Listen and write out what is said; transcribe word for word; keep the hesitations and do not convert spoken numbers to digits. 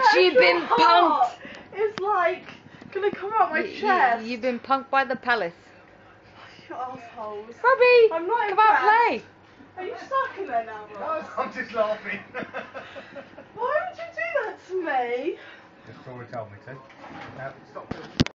you've been punked. It's like gonna come out my You, chest. you, you've been punked by the palace. You assholes. Robbie, I'm not come out play. impressed. Are you stuck in there now, Ross? I'm just laughing. Why would you do that to me? Just Tori told me to. Now, stop.